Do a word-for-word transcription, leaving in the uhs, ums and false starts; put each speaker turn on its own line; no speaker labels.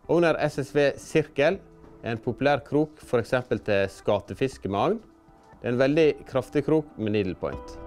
Owner S S V Sirkel er en populær krok for eksempel til skatefiske med agn. Det er en veldig kraftig krok med needle point.